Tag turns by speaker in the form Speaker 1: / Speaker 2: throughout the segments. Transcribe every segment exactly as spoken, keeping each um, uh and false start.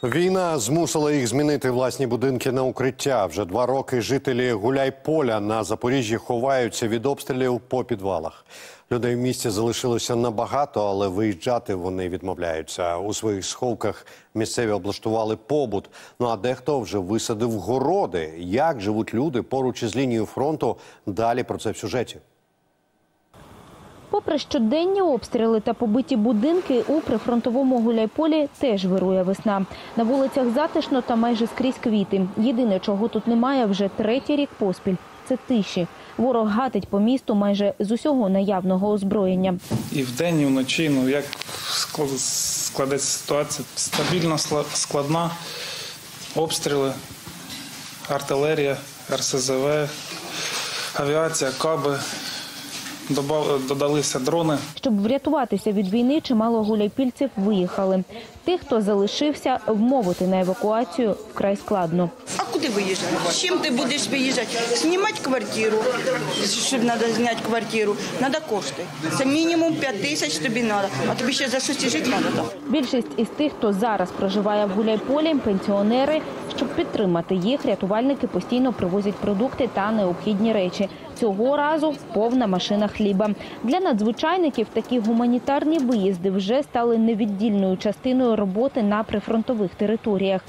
Speaker 1: Війна змусила їх змінити власні будинки на укриття. Вже два роки жителі Гуляйполя на Запоріжжі ховаються від обстрілів по підвалах. Людей в місті залишилося набагато, але виїжджати вони відмовляються. У своїх сховках місцеві облаштували побут. Ну а дехто вже висадив городи. Як живуть люди поруч із лінією фронту? Далі про це в сюжеті.
Speaker 2: Попри щоденні обстріли та побиті будинки, у прифронтовому Гуляйполі теж вирує весна. На вулицях затишно та майже скрізь квіти. Єдине, чого тут немає вже третій рік поспіль – це тиші. Ворог гатить по місту майже з усього наявного озброєння.
Speaker 3: І вдень, і вночі, ну як складеться ситуація, стабільно складна, обстріли, артилерія, ер ес зе ве, авіація, каби. Додалися дрони.
Speaker 2: Щоб врятуватися від війни, чимало гуляйпільців виїхали. Тих, хто залишився, вмовити на евакуацію вкрай складно.
Speaker 4: А куди виїжджати? З чим ти будеш виїжджати? Знімати квартиру, щоб треба зняти квартиру, треба кошти. Це мінімум п'ять тисяч тобі треба, а тобі ще за щось жити треба.
Speaker 2: Більшість із тих, хто зараз проживає в Гуляйполі, пенсіонери. Щоб підтримати їх, рятувальники постійно привозять продукти та необхідні речі. Цього разу повна машина хліба. Для надзвичайників такі гуманітарні виїзди вже стали невіддільною частиною роботи на прифронтових територіях.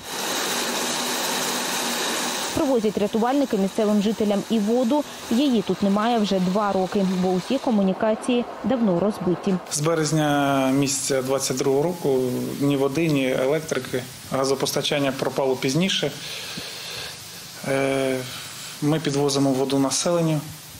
Speaker 2: Привозять рятувальники місцевим жителям і воду. Її тут немає вже два роки, бо усі комунікації давно розбиті.
Speaker 3: З березня місяця двадцять другого року ні води, ні електрики, газопостачання пропало пізніше. Ми підвозимо воду населенню.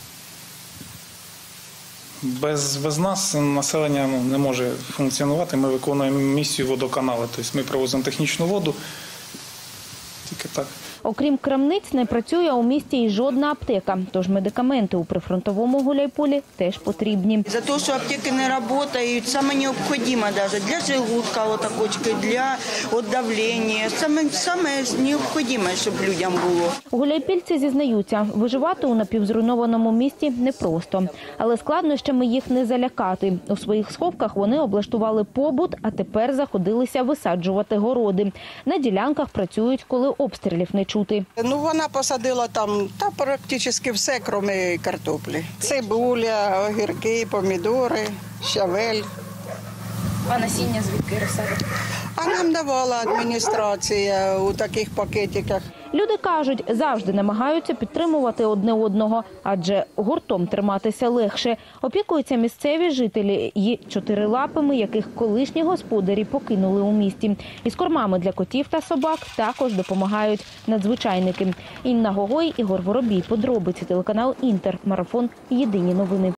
Speaker 3: Без, без нас населення ну, не може функціонувати. Ми виконуємо місію водоканалу. Тобто ми привозимо технічну воду. Тільки так.
Speaker 2: Окрім крамниць, не працює у місті і жодна аптека. Тож медикаменти у прифронтовому Гуляйполі теж потрібні.
Speaker 4: За те, що аптеки не працюють, саме необхідне навіть для желудка, отакочки, для давлення. Саме, саме необхідне, щоб людям було.
Speaker 2: Гуляйпільці зізнаються, виживати у напівзруйнованому місті непросто. Але складнощами їх не залякати. У своїх сховках вони облаштували побут, а тепер заходилися висаджувати городи. На ділянках працюють, коли обстрілів не чути.
Speaker 5: Ну, вона посадила там та практично все, крім картоплі. Цибуля, огірки, помідори, щавель.
Speaker 2: А насіння звідки розсадити?
Speaker 5: А нам давала адміністрація у таких пакетиках.
Speaker 2: Люди кажуть, завжди намагаються підтримувати одне одного, адже гуртом триматися легше. Опікуються місцеві жителі і чотирилапими, яких колишні господарі покинули у місті. Із кормами для котів та собак також допомагають надзвичайники. Інна Гогой, Ігор Воробій. Подробиці, телеканал Інтер. Марафон. Єдині новини.